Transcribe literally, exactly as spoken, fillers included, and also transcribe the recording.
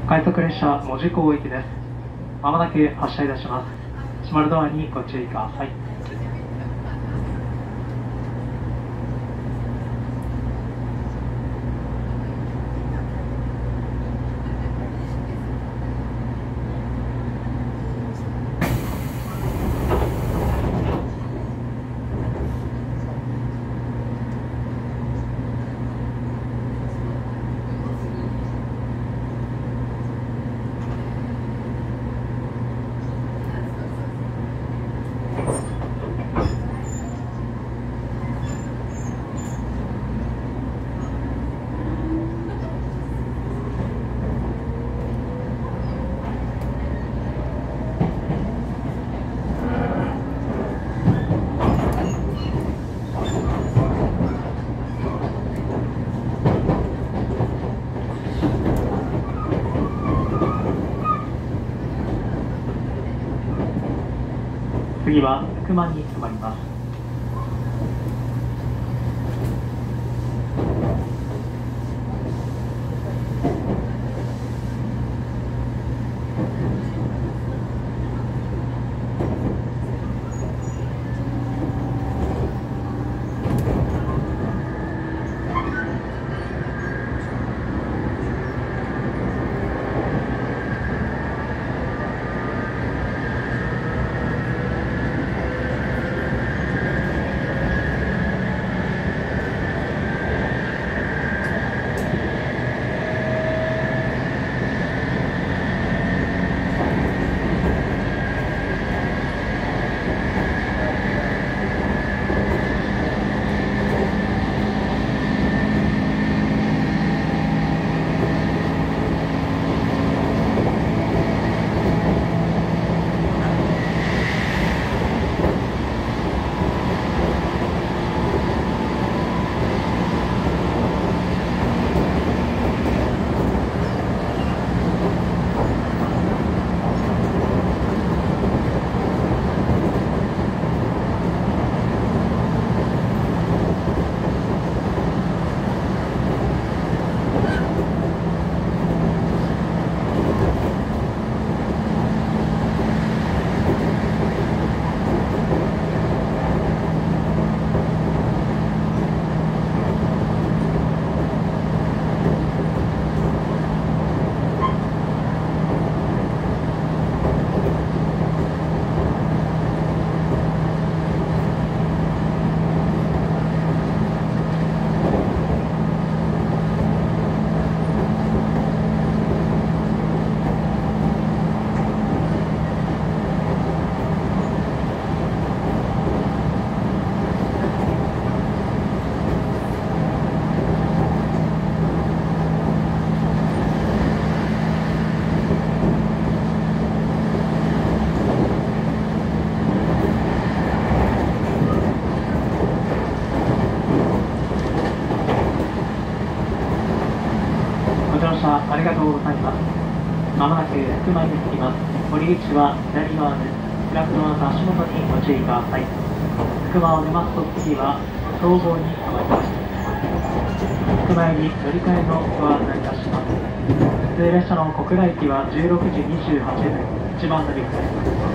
快速列車門司港駅です。まもなく発車いたします。閉まるドアにご注意ください。次は熊に止まります。ありがとうございます。まもなく福間に着きます。降り口は左側です。開くドアと足元にご注意ください。福間を出ますと次は総合に停まります。福間に乗り換えのご案内いたします。普通列車の小倉駅はじゅうろくじにじゅうはっぷん、いちばん乗り換えです。